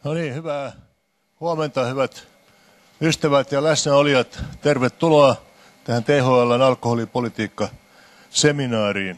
No niin, hyvää huomenta, hyvät ystävät ja läsnäolijat. Tervetuloa tähän THL:n alkoholipolitiikka-seminaariin.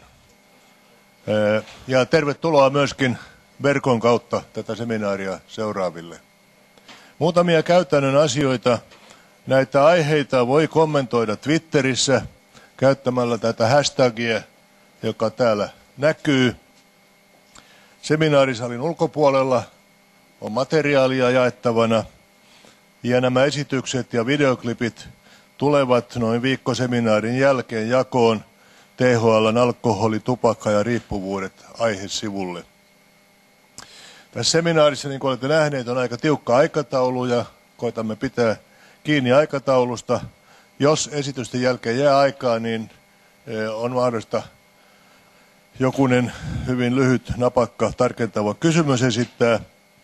Ja tervetuloa myöskin verkon kautta tätä seminaaria seuraaville. Muutamia käytännön asioita. Näitä aiheita voi kommentoida Twitterissä käyttämällä tätä hashtagia, joka täällä näkyy. Seminaarisalin ulkopuolella on materiaalia jaettavana ja nämä esitykset ja videoklipit tulevat noin viikko seminaarin jälkeen jakoon THL:n alkoholi, tupakka ja riippuvuudet -aihesivulle. Tässä seminaarissa, niin kuin olette nähneet, on aika tiukka aikataulu ja koitamme pitää kiinni aikataulusta. Jos esitysten jälkeen jää aikaa, niin on mahdollista jokunen hyvin lyhyt, napakka, tarkentava kysymys esittää.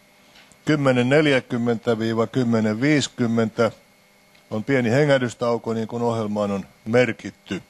10.40–10.50 on pieni hengähdystauko, niin kuin ohjelmaan on merkitty.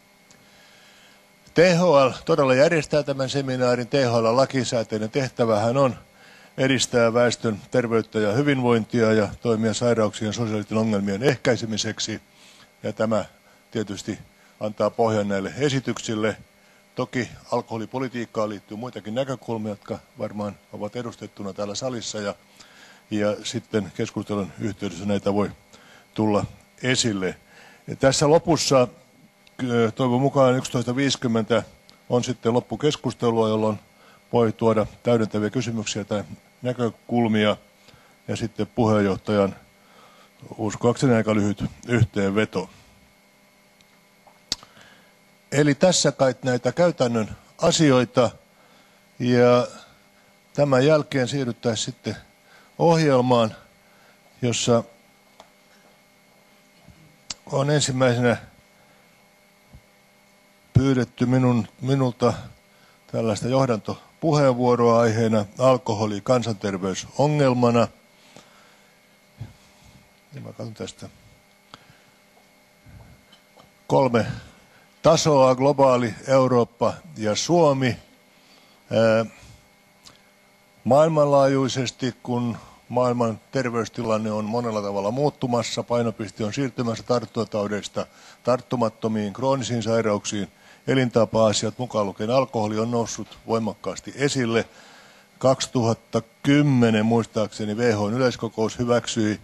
THL todella järjestää tämän seminaarin. THL-lakisääteinen tehtävähän on edistää väestön terveyttä ja hyvinvointia ja toimia sairauksien ja sosiaalisten ongelmien ehkäisemiseksi. Ja tämä tietysti antaa pohjan näille esityksille. Toki alkoholipolitiikkaan liittyy muitakin näkökulmia, jotka varmaan ovat edustettuna täällä salissa ja sitten keskustelun yhteydessä näitä voi tulla esille. Ja tässä lopussa toivon mukaan 11.50 on sitten loppukeskustelua, jolloin voi tuoda täydentäviä kysymyksiä tai näkökulmia ja sitten puheenjohtajan uskoakseni aika lyhyt yhteenveto. Eli tässä kai näitä käytännön asioita ja tämän jälkeen siirryttäisiin sitten ohjelmaan, jossa on ensimmäisenä pyydetty minulta tällaista johdantopuheenvuoroa aiheena alkoholi kansanterveysongelmana. Ja mä katson tästä 3 tasoa: globaali, Eurooppa ja Suomi. Maailmanlaajuisesti, kun maailman terveystilanne on monella tavalla muuttumassa, painopiste on siirtymässä tartuntataudeista tarttumattomiin kroonisiin sairauksiin, elintapa-asiat mukaan lukien alkoholi on noussut voimakkaasti esille. 2010 muistaakseni WHO:n yleiskokous hyväksyi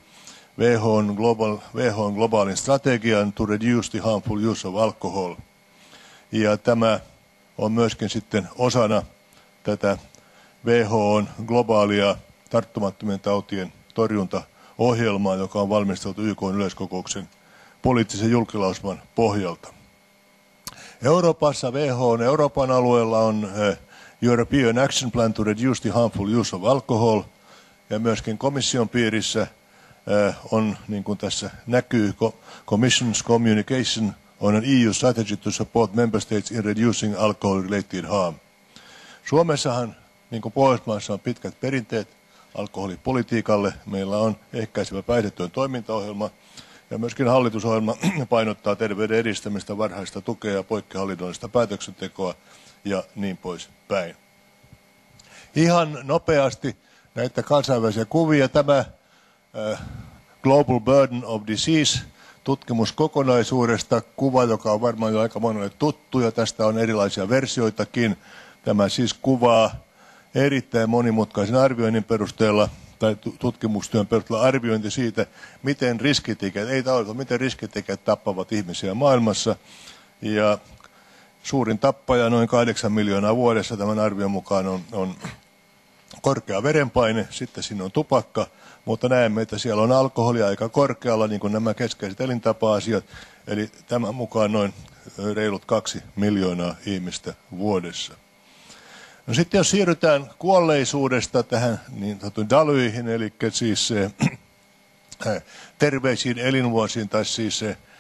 WHO:n globaalin strategian to reduce the harmful use of alcohol. Ja tämä on myöskin sitten osana tätä WHO:n globaalia tarttumattomien tautien torjuntaohjelmaa, joka on valmisteltu YK:n yleiskokouksen poliittisen julkilausuman pohjalta. Euroopassa WHO:n Euroopan alueella on European Action Plan to reduce the harmful use of alcohol, ja myöskin komission piirissä on, niin kuin tässä näkyy, Commission's Communication on an EU strategy to support member states in reducing alcohol-related harm. Suomessahan, niin kuin Pohjoismaissa, on pitkät perinteet alkoholipolitiikalle. Meillä on ehkäisevä päihdetyön toimintaohjelma ja myöskin hallitusohjelma painottaa terveyden edistämistä, varhaista tukea ja poikkihallinnollista päätöksentekoa ja niin poispäin. Ihan nopeasti näitä kansainvälisiä kuvia. Tämä Global Burden of Disease -tutkimus kokonaisuudesta, kuva, joka on varmaan jo aika monelle tuttu, ja tästä on erilaisia versioitakin. Tämä siis kuvaa erittäin monimutkaisen arvioinnin perusteella tai tutkimustyön perusteella arviointi siitä, miten riskitekijät tappavat ihmisiä maailmassa. Ja suurin tappaja, noin 8 miljoonaa vuodessa tämän arvion mukaan, on korkea verenpaine, sitten siinä on tupakka, mutta näemme, että siellä on alkoholi aika korkealla, niin kuin nämä keskeiset elintapa-asiat, eli tämän mukaan noin reilut 2 miljoonaa ihmistä vuodessa. No sitten jos siirrytään kuolleisuudesta tähän niin sanottuihin dalyihin, eli siis terveisiin elinvuosiin tai siis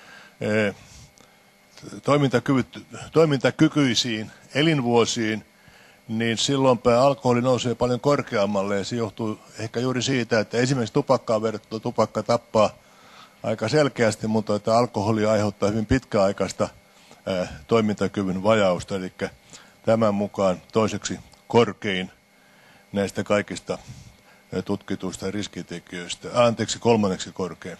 toimintakykyisiin elinvuosiin, niin silloinpä alkoholi nousee paljon korkeammalle, ja se johtuu ehkä juuri siitä, että esimerkiksi tupakkaan verrattuna tupakka tappaa aika selkeästi, mutta että alkoholi aiheuttaa hyvin pitkäaikaista toimintakyvyn vajausta, eli tämän mukaan toiseksi korkein näistä kaikista tutkituista riskitekijöistä. Anteeksi, kolmanneksi korkein.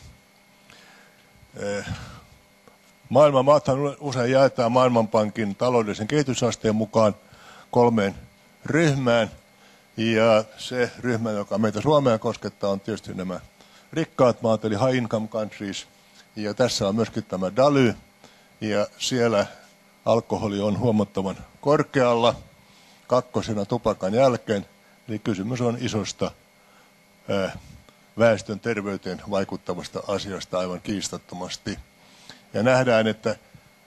Maailman maathan usein jaetaan Maailmanpankin taloudellisen kehitysasteen mukaan 3 ryhmään. Ja se ryhmä, joka meitä Suomea koskettaa, on tietysti nämä rikkaat maat, eli high income countries. Ja tässä on myöskin tämä DALY, ja siellä alkoholi on huomattavan korkealla, 2. tupakan jälkeen. Eli kysymys on isosta väestön terveyteen vaikuttavasta asiasta aivan kiistattomasti. Ja nähdään, että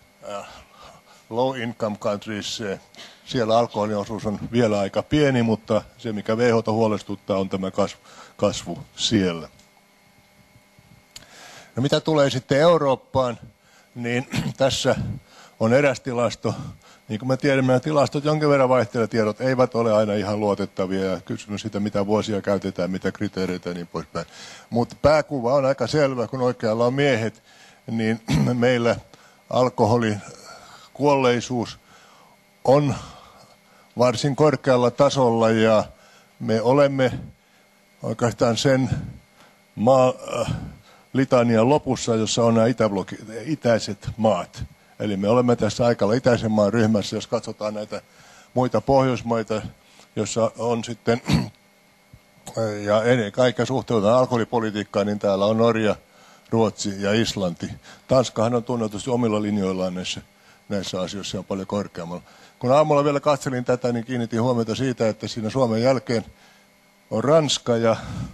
low income countries, siellä alkoholin osuus on vielä aika pieni, mutta se mikä WHO:ta huolestuttaa on tämä kasvu siellä. No mitä tulee sitten Eurooppaan, niin tässä on eräs tilasto. Niin kuin me tiedämme, nämä tilastot jonkin verran vaihtelevat, tiedot eivät ole aina ihan luotettavia ja kysymys siitä, mitä vuosia käytetään, mitä kriteereitä ja niin poispäin. Mutta pääkuva on aika selvä, kun oikealla on miehet, niin meillä alkoholikuolleisuus on varsin korkealla tasolla ja me olemme oikeastaan sen litanian lopussa, jossa on nämä itäiset maat. Eli me olemme tässä aika itäisen maan ryhmässä, jos katsotaan näitä muita Pohjoismaita, jossa on sitten, ja ennen kaikkea suhteutetaan alkoholipolitiikkaan, niin täällä on Norja, Ruotsi ja Islanti. Tanskahan on tunnetusti omilla linjoillaan näissä asioissa on paljon korkeammalla. Kun aamulla vielä katselin tätä, niin kiinnitin huomiota siitä, että siinä Suomen jälkeen on Ranska ja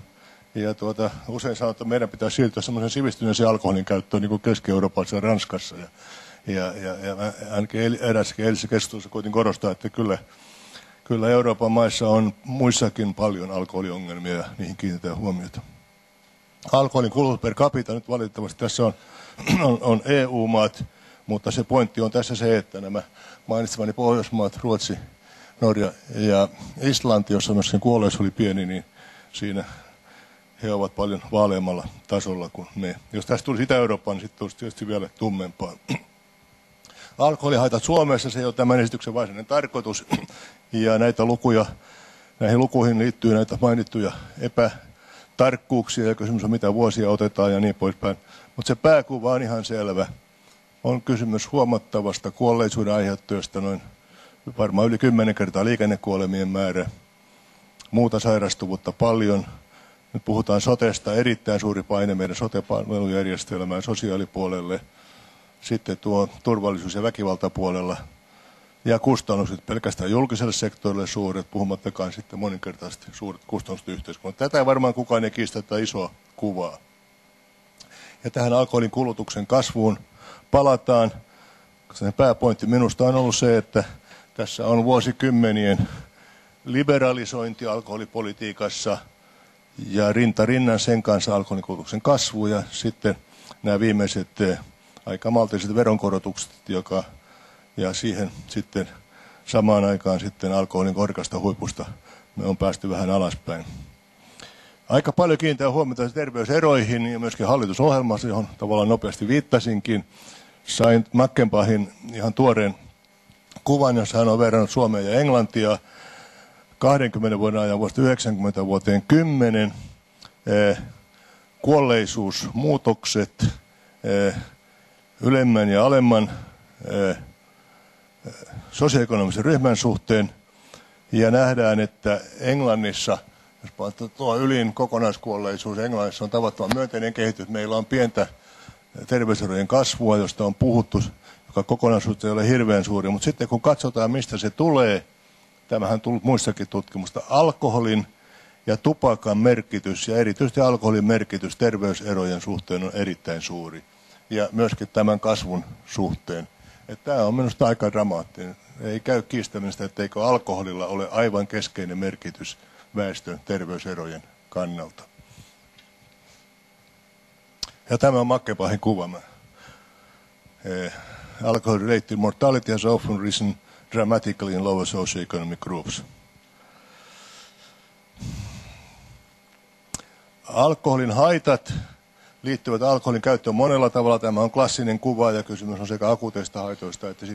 usein sanotaan, että meidän pitää siirtyä semmoisen sivistyneeseen alkoholin käyttöön niin kuin Keski-Euroopassa ja Ranskassa. Ja ainakin erässäkin eilisessä keskustelussa koitin korostaa, että kyllä Euroopan maissa on muissakin paljon alkoholiongelmia ja niihin kiinnitetään huomiota. Alkoholin kulutus per capita nyt valitettavasti tässä on EU-maat, mutta se pointti on tässä se, että nämä mainitsemani Pohjoismaat, Ruotsi, Norja ja Islanti, jossa myös sen kuolleisuus oli pieni, niin siinä he ovat paljon vaaleammalla tasolla kuin me. Jos tästä tulisi Itä-Eurooppaan, niin sitten tulisi tietysti vielä tummempaa. Alkoholihaitat Suomessa, se ei ole tämän esityksen varsinainen tarkoitus. Ja näihin lukuihin liittyy näitä mainittuja epätarkkuuksia ja kysymys on mitä vuosia otetaan ja niin poispäin. Mutta se pääkuva on ihan selvä. On kysymys huomattavasta kuolleisuuden aiheuttajasta, noin varmaan yli 10 kertaa liikennekuolemien määrä. Muuta sairastuvuutta paljon. Nyt puhutaan sotesta, erittäin suuri paine meidän sote-palvelujärjestelmään, sosiaalipuolelle, sitten tuo turvallisuus- ja väkivaltapuolella ja kustannukset pelkästään julkiselle sektorille suuret, puhumattakaan sitten moninkertaisesti suuret kustannukset yhteiskunnalle. Tätä ei varmaan kukaan ei kiistä tätä isoa kuvaa. Ja tähän alkoholin kulutuksen kasvuun palataan. Sen pääpointti minusta on ollut se, että tässä on vuosikymmenien liberalisointi alkoholipolitiikassa ja rinta rinnan sen kanssa alkoholinkulutuksen kasvu ja sitten nämä viimeiset aika maltilliset veronkorotukset, ja siihen sitten samaan aikaan sitten alkoholin korkeasta huipusta me on päästy vähän alaspäin. Aika paljon kiinnittää huomiota terveyseroihin ja myöskin hallitusohjelmassa, johon tavallaan nopeasti viittasinkin. Sain McEnpachin ihan tuoreen kuvan, jossa hän on verrannut Suomea ja Englantia 20 vuoden ajan vuodesta 90 vuoteen 10 kuolleisuusmuutokset ylemmän ja alemman sosioekonomisen ryhmän suhteen. Ja nähdään, että Englannissa, jos tuo ylin kokonaiskuolleisuus, Englannissa on tavattoman myönteinen kehitys. Meillä on pientä terveyserojen kasvua, josta on puhuttu, joka kokonaisuutta ei ole hirveän suuri. Mutta sitten kun katsotaan, mistä se tulee, tämähän on tullut muissakin tutkimusta, alkoholin ja tupakan merkitys ja erityisesti alkoholin merkitys terveyserojen suhteen on erittäin suuri. Ja myöskin tämän kasvun suhteen. Tämä on minusta aika dramaattinen. Ei käy kiistämistä, etteikö alkoholilla ole aivan keskeinen merkitys väestön terveyserojen kannalta. Ja tämä on McEnpachin kuva. Alcohol-related mortality has often risen dramatically in lower socioeconomic groups. Alkoholin haitat liittyvät alkoholin käyttöön monella tavalla. Tämä on klassinen kuva ja kysymys on sekä akuuteista haitoista että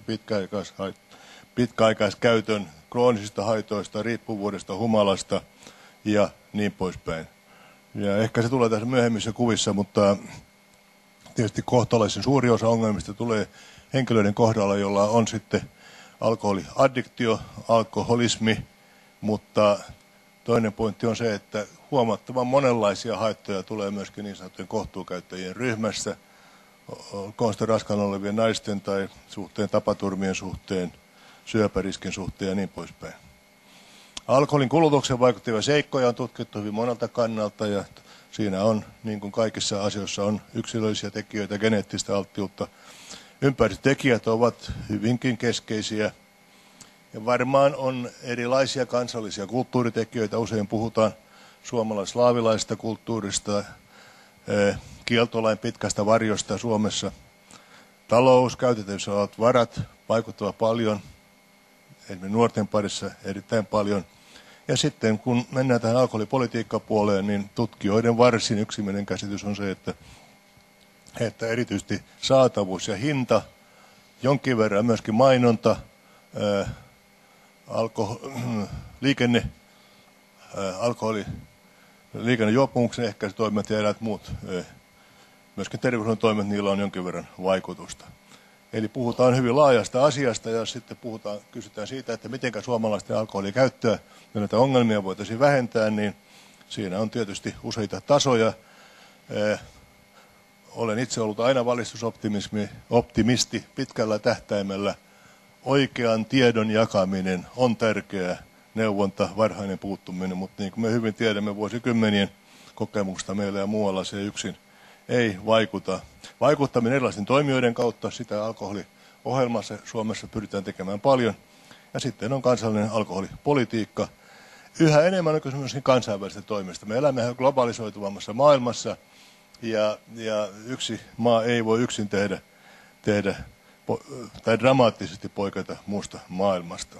pitkäaikaiskäytön kroonisista haitoista, riippuvuudesta, humalasta ja niin poispäin. Ja ehkä se tulee tässä myöhemmissä kuvissa, mutta tietysti kohtalaisen suuri osa ongelmista tulee henkilöiden kohdalla, jolla on sitten alkoholiaddiktio, alkoholismi, mutta toinen pointti on se, että huomattavan monenlaisia haittoja tulee myöskin niin sanottujen kohtuukäyttäjien ryhmässä, olkoon sitten raskaana olevien naisten tai suhteen, tapaturmien suhteen, syöpäriskin suhteen ja niin poispäin. Alkoholin kulutukseen vaikuttavia seikkoja on tutkittu hyvin monelta kannalta ja siinä on, niin kuin kaikissa asioissa, on yksilöllisiä tekijöitä, geneettistä alttiutta. Ympäristötekijät ovat hyvinkin keskeisiä ja varmaan on erilaisia kansallisia kulttuuritekijöitä. Usein puhutaan suomalais-slaavilaisesta kulttuurista, kieltolain pitkästä varjosta Suomessa. Talous, käytettävissä olevat varat vaikuttavat paljon, esimerkiksi nuorten parissa erittäin paljon. Ja sitten kun mennään tähän alkoholipolitiikkapuoleen, niin tutkijoiden varsin yksimielinen käsitys on se, että erityisesti saatavuus ja hinta, jonkin verran myöskin mainonta, liikennejuopumuksen ehkäisytoimet ja eräät muut, myöskin terveydenhuollon toimet, niillä on jonkin verran vaikutusta. Eli puhutaan hyvin laajasta asiasta ja sitten kysytään siitä, että miten suomalaisten alkoholikäyttöä ja näitä ongelmia voitaisiin vähentää, niin siinä on tietysti useita tasoja. Olen itse ollut aina valistusoptimisti pitkällä tähtäimellä. Oikean tiedon jakaminen on tärkeää, neuvonta, varhainen puuttuminen, mutta niin kuin me hyvin tiedämme vuosikymmenien kokemuksesta meillä ja muualla se yksin ei vaikuta. Vaikuttaminen erilaisten toimijoiden kautta, sitä alkoholiohjelmassa Suomessa pyritään tekemään paljon. Ja sitten on kansallinen alkoholipolitiikka. Yhä enemmän on kysymys kansainvälisestä toimista. Me elämme globalisoituvammassa maailmassa ja yksi maa ei voi yksin tehdä tai dramaattisesti poiketa muusta maailmasta.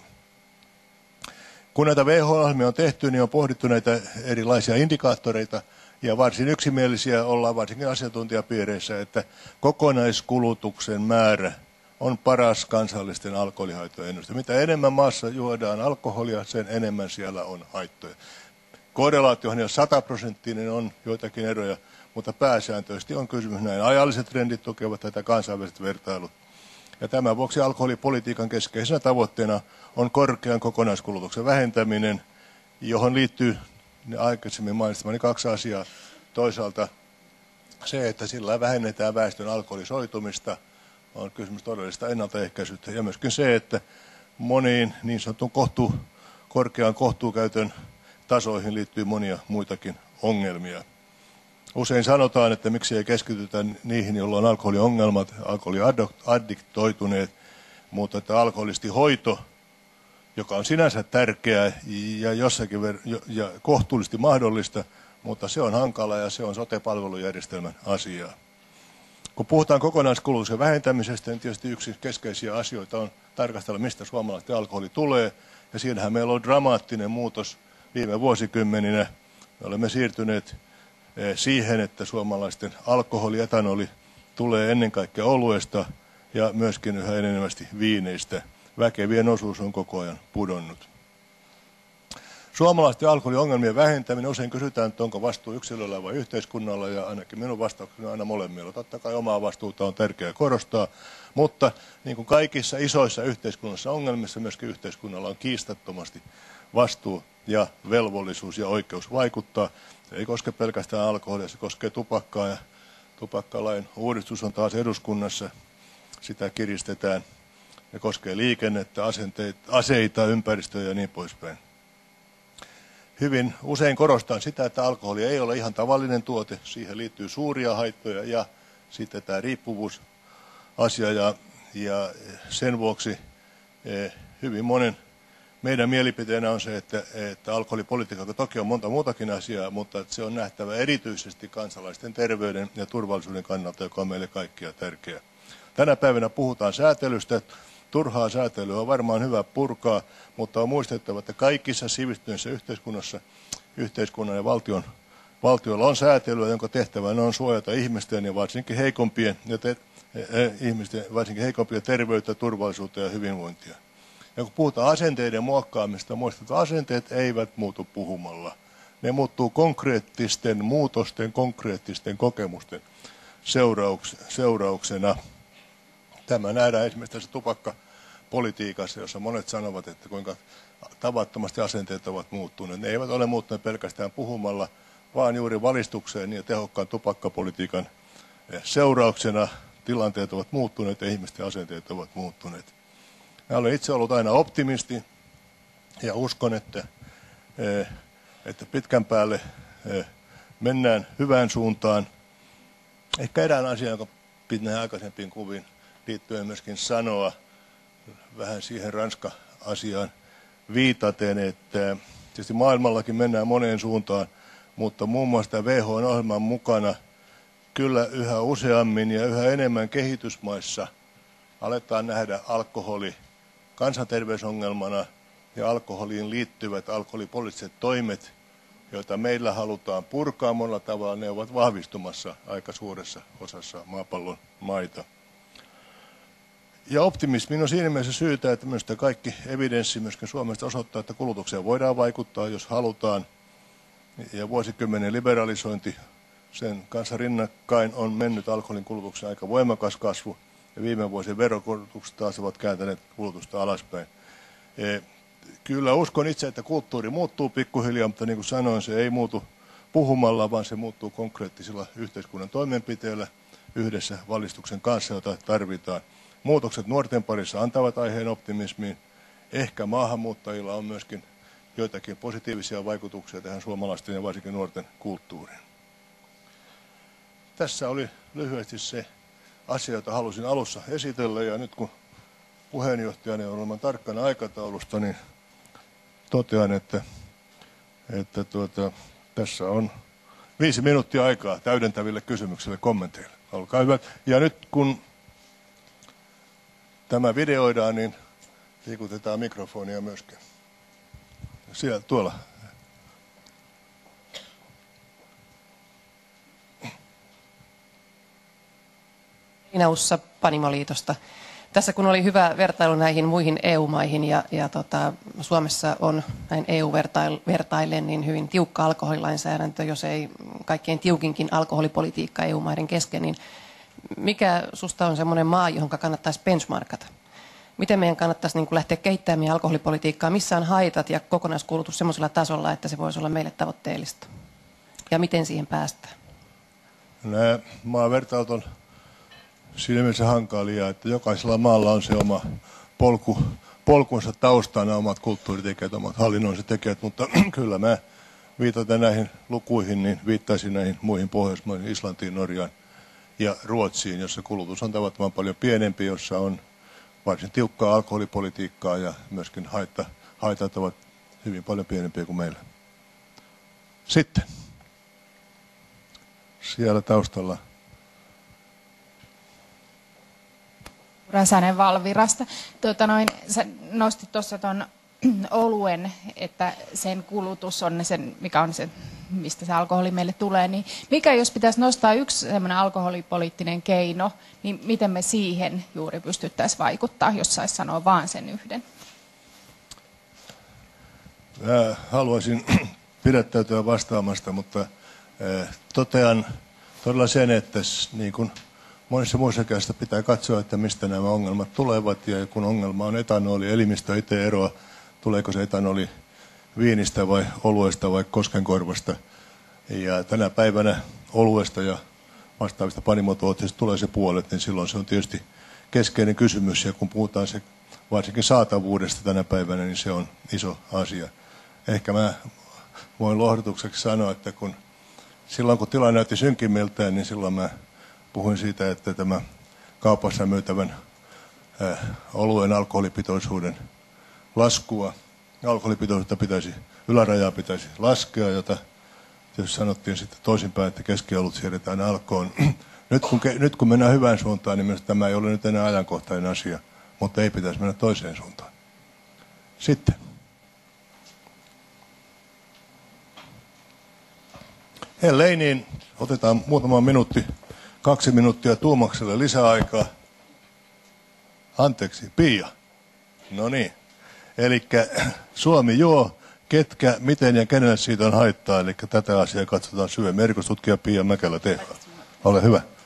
Kun näitä WHO-ohjelmia on tehty, niin on pohdittu näitä erilaisia indikaattoreita, ja varsin yksimielisiä ollaan varsinkin asiantuntijapiireissä, että kokonaiskulutuksen määrä on paras kansallisten alkoholihaittojen ennuste. Mitä enemmän maassa juodaan alkoholia, sen enemmän siellä on haittoja. Korrelaatiohan ei ole 100%, on joitakin eroja, mutta pääsääntöisesti on kysymys näin. Ajalliset trendit tukevat tätä kansainväliset vertailut. Ja tämän vuoksi alkoholipolitiikan keskeisenä tavoitteena on korkean kokonaiskulutuksen vähentäminen, johon liittyy aikaisemmin mainitsemani kaksi asiaa. Toisaalta se, että sillä vähennetään väestön alkoholisoitumista, on kysymys todellista ennaltaehkäisystä. Ja myöskin se, että moniin niin sanotun korkean kohtuukäytön tasoihin liittyy monia muitakin ongelmia. Usein sanotaan, että miksi ei keskitytä niihin, joilla on alkoholiongelmat, alkoholiaddiktoituneet, mutta että alkoholistihoito, joka on sinänsä tärkeää ja jossakin ja kohtuullisesti mahdollista, mutta se on hankala ja se on sote-palvelujärjestelmän asiaa. Kun puhutaan kokonaiskulutuksen vähentämisestä, niin tietysti yksi keskeisiä asioita on tarkastella, mistä suomalaisten alkoholi tulee. Ja siinähän meillä on dramaattinen muutos viime vuosikymmeninä. Me olemme siirtyneet siihen, että suomalaisten alkoholi, etanoli tulee ennen kaikkea oluesta ja myöskin yhä enenevästi viineistä. Väkevien osuus on koko ajan pudonnut. Suomalaisten alkoholiongelmien vähentäminen, usein kysytään, että onko vastuu yksilöllä vai yhteiskunnalla, ja ainakin minun vastaukseni on aina molemmilla. Totta kai omaa vastuuta on tärkeää korostaa, mutta niin kuin kaikissa isoissa yhteiskunnallisissa ongelmissa, myöskin yhteiskunnalla on kiistattomasti vastuu ja velvollisuus ja oikeus vaikuttaa. Se ei koske pelkästään alkoholia, se koskee tupakkaa, ja tupakkalain uudistus on taas eduskunnassa, sitä kiristetään. Ne koskee liikennettä, aseita, ympäristöä ja niin poispäin. Hyvin usein korostan sitä, että alkoholi ei ole ihan tavallinen tuote. Siihen liittyy suuria haittoja ja sitten tämä riippuvuusasia. Ja sen vuoksi hyvin monen meidän mielipiteenä on se, että alkoholipolitiikka toki on monta muutakin asiaa, mutta että se on nähtävä erityisesti kansalaisten terveyden ja turvallisuuden kannalta, joka on meille kaikkia tärkeää. Tänä päivänä puhutaan säätelystä. Turhaa säätelyä on varmaan hyvä purkaa, mutta on muistettava, että kaikissa sivistyneissä yhteiskunnan ja valtiolla on säätelyä, jonka tehtävänä on suojata ihmisten ja varsinkin heikompien terveyttä, turvallisuutta ja hyvinvointia. Ja kun puhutaan asenteiden muokkaamista, muistetaan, että asenteet eivät muutu puhumalla. ne muuttuu konkreettisten muutosten, konkreettisten kokemusten seurauksena. Tämä nähdään esimerkiksi tässä tupakkapolitiikassa, jossa monet sanovat, että kuinka tavattomasti asenteet ovat muuttuneet. Ne eivät ole muuttuneet pelkästään puhumalla, vaan juuri valistukseen ja tehokkaan tupakkapolitiikan seurauksena tilanteet ovat muuttuneet ja ihmisten asenteet ovat muuttuneet. Mä olen itse ollut aina optimisti ja uskon, että pitkän päälle mennään hyvään suuntaan. Ehkä erään asian, joka pitää aikaisempiin kuviin liittyen myöskin sanoa, vähän siihen Ranska-asiaan viitaten, että tietysti maailmallakin mennään moneen suuntaan, mutta muun muassa WHO-ohjelman mukana kyllä yhä useammin ja yhä enemmän kehitysmaissa aletaan nähdä alkoholi kansanterveysongelmana ja alkoholiin liittyvät alkoholipoliittiset toimet, joita meillä halutaan purkaa monella tavalla, ne ovat vahvistumassa aika suuressa osassa maapallon maita. Ja optimismi on siinä mielessä syytä, että myös kaikki evidenssi myöskin Suomesta osoittaa, että kulutukseen voidaan vaikuttaa, jos halutaan. Ja vuosikymmenen liberalisointi, sen kanssa rinnakkain on mennyt alkoholin kulutuksen aika voimakas kasvu. Ja viime vuosien verokorotukset taas ovat kääntäneet kulutusta alaspäin. Kyllä uskon itse, että kulttuuri muuttuu pikkuhiljaa, mutta niin kuin sanoin, se ei muutu puhumalla, vaan se muuttuu konkreettisilla yhteiskunnan toimenpiteillä yhdessä valistuksen kanssa, jota tarvitaan. Muutokset nuorten parissa antavat aiheen optimismiin. Ehkä maahanmuuttajilla on myöskin joitakin positiivisia vaikutuksia tähän suomalaisten ja varsinkin nuorten kulttuuriin. Tässä oli lyhyesti se asia, jota halusin alussa esitellä, ja nyt kun puheenjohtajani on olemaan tarkkana aikataulusta, niin totean, että tässä on 5 minuuttia aikaa täydentäville kysymyksille, kommenteille. Olkaa hyvä. Ja nyt kun tämä videoidaan, niin liikutetaan mikrofonia myöskin. Siellä, tuolla. Ussa Panimoliitosta. Tässä kun oli hyvä vertailu näihin muihin EU-maihin ja Suomessa on näin EU-vertaillen niin hyvin tiukka alkoholilainsäädäntö, jos ei kaikkein tiukinkin alkoholipolitiikka EU-maiden kesken, niin mikä susta on semmoinen maa, johon kannattaisi benchmarkata? Miten meidän kannattaisi niin kuin lähteä kehittämään alkoholipolitiikkaa? Missä on haitat ja kokonaiskulutus semmoisella tasolla, että se voisi olla meille tavoitteellista? Ja miten siihen päästään? Nämä maavertailut on siinä mielessä hankalia, että jokaisella maalla on se oma polkunsa taustana, omat kulttuuritekijät, omat hallinnolliset tekijät, mutta kyllä mä viitaten näihin lukuihin, niin viittaisin näihin muihin Pohjoismaihin, Islantiin, Norjaan ja Ruotsiin, jossa kulutus on tavattoman paljon pienempi, jossa on varsin tiukkaa alkoholipolitiikkaa ja myöskin haitat ovat hyvin paljon pienempiä kuin meillä. Sitten siellä taustalla. Räsänen Valvirasta. Sä nostit tuossa tuon oluen, että sen kulutus on sen, mikä on se, mistä se alkoholi meille tulee. Niin mikä jos pitäisi nostaa yksi sellainen alkoholipoliittinen keino, niin miten me siihen juuri pystyttäisiin vaikuttaa, jos saisi sanoa vaan sen yhden? Mä haluaisin pidättäytyä vastaamasta, mutta totean todella sen, että niin kuin monissa muissa käsissä pitää katsoa, että mistä nämä ongelmat tulevat, ja kun ongelma on etanoli, elimistö itse eroa, tuleeko se etanoli viinistä vai oluesta vai koskenkorvasta. Ja tänä päivänä oluesta ja vastaavista panimotuotteista tulee se puolet, niin silloin se on tietysti keskeinen kysymys, ja kun puhutaan se varsinkin saatavuudesta tänä päivänä, niin se on iso asia. Ehkä mä voin lohdutukseksi sanoa, että silloin kun tilanne näytti synkimmiltään, niin silloin mä puhuin siitä, että tämä kaupassa myytävän oluen alkoholipitoisuuden laskua, alkoholipitoisuutta ylärajaa pitäisi laskea, jota tietysti sanottiin sitten toisinpäin, että keskiolut siirretään alkoon. Nyt kun mennään hyvään suuntaan, niin myös tämä ei ole nyt enää ajankohtainen asia, mutta ei pitäisi mennä toiseen suuntaan. Sitten. Ellei, niin otetaan muutama minuutti, 2 minuuttia Tuomakselle lisäaikaa. Anteeksi, Pia. No niin. Elikkä Suomi juo, ketkä, miten ja kenelle siitä on haittaa, eli tätä asiaa katsotaan syvemmin. Erikoistutkija Pia Mäkelä-Teho. Ole hyvä.